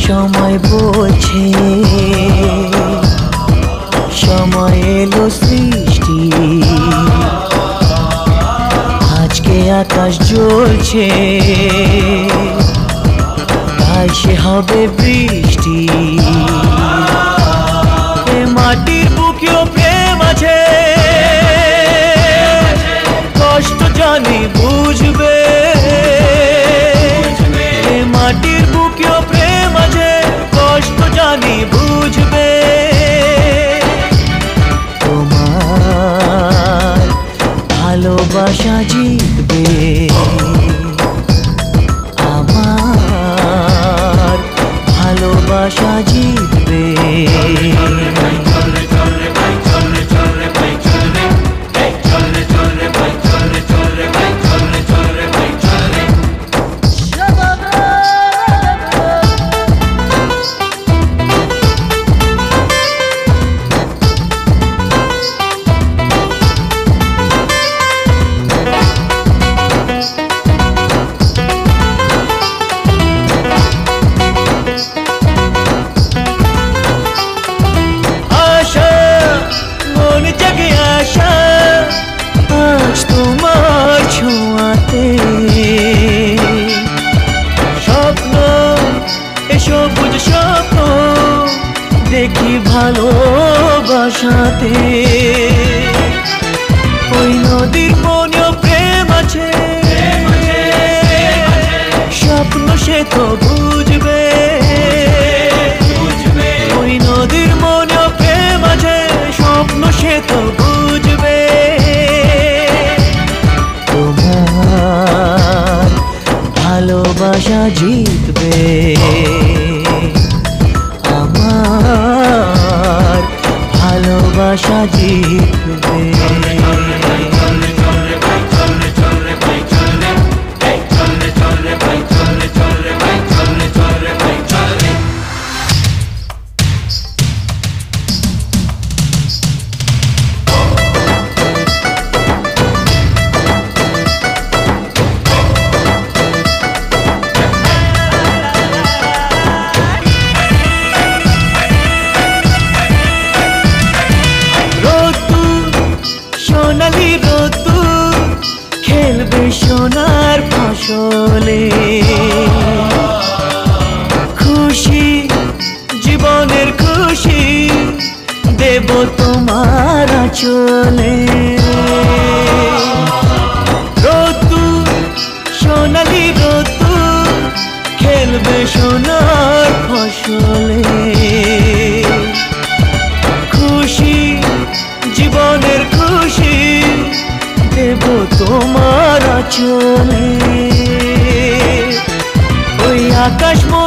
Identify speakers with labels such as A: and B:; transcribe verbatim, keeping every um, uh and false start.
A: সময় বলছে সময় এলো সৃষ্টি, আজকে আকাশ জ্বলছে তাই সে হবে বৃষ্টি। এ মাটির বুকেও প্রেম আছে, কষ্ট জানি বুঝবে। এ মাটির বুকেও প্রেম আছে, কষ্ট জানি বুঝবে। তোমার ভালোবাসা জিতবে, আমার ভালোবাসা জিতবে। সবুজ স্বপ্ন দেখি ভালোবাসাতে, ওই নদীর মনেও প্রেম আছে, স্বপ্ন সে তো বুঝবে। ওই নদীর মনেও প্রেম আছে, স্বপ্ন সে তো বুঝবে। তোমার ভালোবাসা জিতবে, আমার ভালোবাসা জিতবে। সোনালি রোদ্দুর খেলবে সোনার ফসলে, খুশি জীবনের খুশি দেব তোমার আঁচলে। রোদ্দুর সোনালি রোদ্দুর খেলবে সোনার ফসলে, খুশি জীবনের খুশি দেব তোমার আঁচলে। ওই আকাশ